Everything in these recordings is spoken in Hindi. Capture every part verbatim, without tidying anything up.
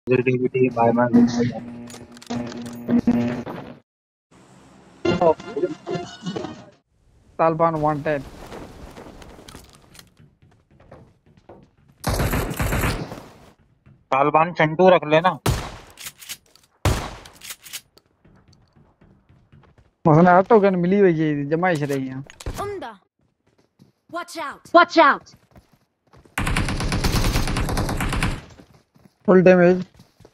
Positivity bye bye. Taliban wanted. Taliban चंटू रख लेना। उसने ऑटो गन मिली हुई है, जमाइश रही है। उम्दा। Watch out. Watch out. Full damage.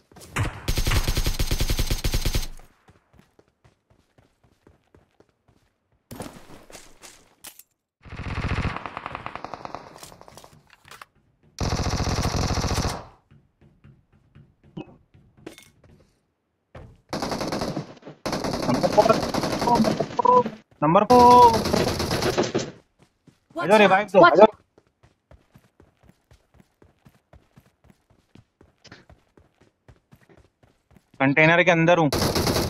Number को Watch आजा रिवाइव out. दो। Watch आजा। कंटेनर के अंदर हूँ।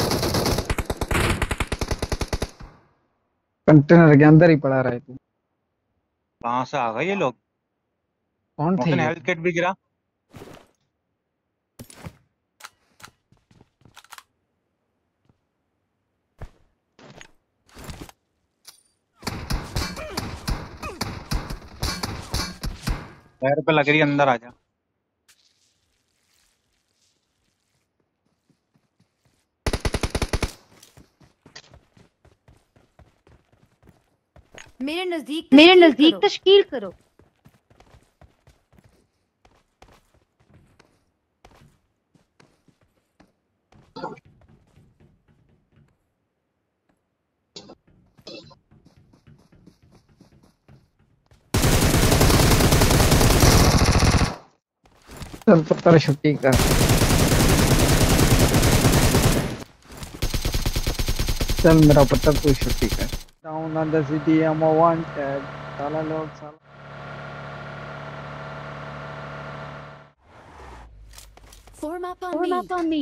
कंटेनर के अंदर ही पड़ा रहा है तू। कहाँ से आ गए ये लोग? कौन थे मोहसिन ये? हेल्थ किट भी गिरा। पैर पे लग रही, अंदर आजा। मेरे नजदीक मेरे तशकील नजदीक करो। तशकील करो। चल पुत्र छुट्टी कर। चल मेरा पुत्र तू छुट्टी कर। Down on the city am wanted. साला लोग साला। Form up on Form me. up on me.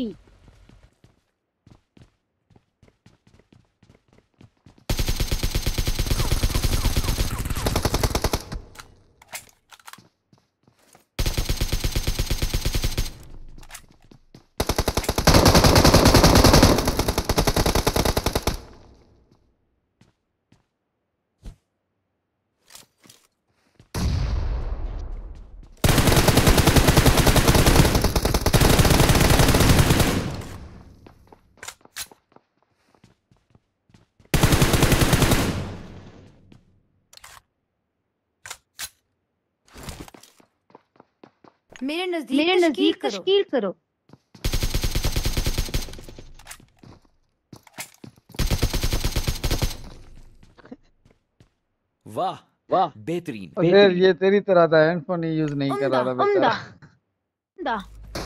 मेरे नजदीक मेरे तशकील नजदीक करो। तशकील करो। वाह वाह बेहतरीन अरे बेहतरीन। ये तेरी तरह था, हेडफोन ही यूज नहीं कर रहा था उम्दा। बेचारा। उम्दा।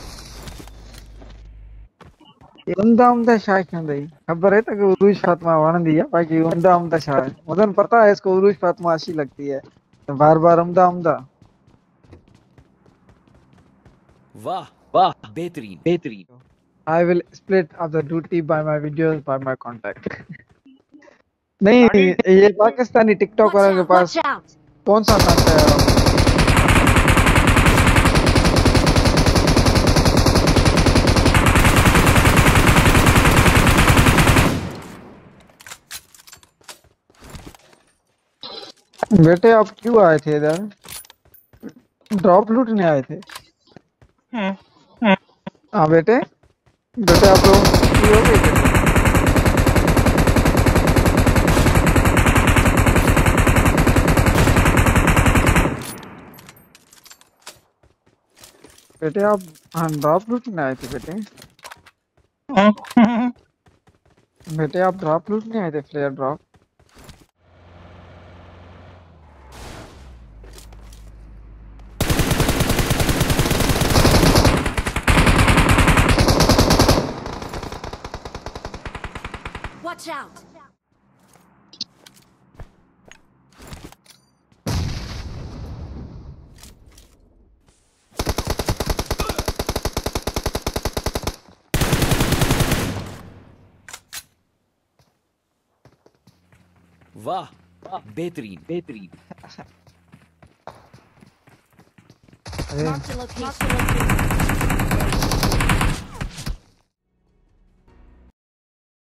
उम्दा उम्दा शाह क्यों दई? खबर है तक उरूज फातिमा वण दी है, बाकी उम्दा उम्दा शाह है। मुझे पता है इसको उरूज फातिमा अच्छी लगती है, तो बार बार उम्दा उम्दा। वाह वाह बेहतरीन बेहतरीन। I will split up the duty by my videos by my contact. नहीं, ये पाकिस्तानी टिकटॉक Watch वालों के out. पास Watch out. कौन सा खाता है? बेटे आप क्यों आए थे इधर? ड्रॉप लूटने आए थे? हाँ बेटे, बेटे आप लोग फ्री हो गए थे? बेटे आप हाँ ड्रॉप लूटने आए थे बेटे? बेटे आप ड्रॉप लूटने आए थे, फ्लेयर ड्रॉप? Watch out. वाह वाह बेहतरीन बेहतरीन। अरे Mark the location.